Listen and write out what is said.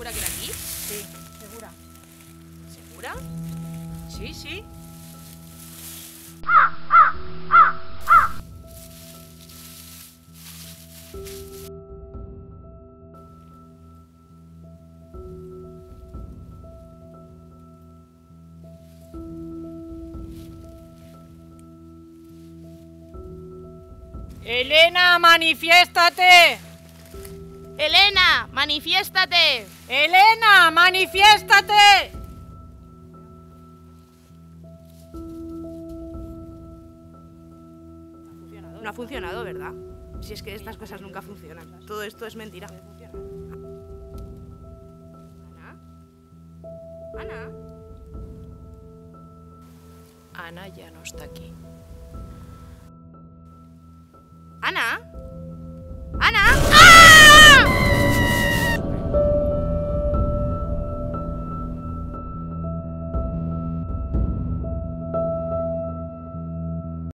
segura que era aquí? Sí, segura. ¿Segura? Sí, sí. ¡Elena, manifiéstate! ¡Elena, manifiéstate! ¡Elena, manifiéstate! No ha funcionado, ¿verdad? Si es que estas cosas nunca funcionan. Todo esto es mentira. ¿Ana? ¿Ana? Ana ya no está aquí. ¿Ana?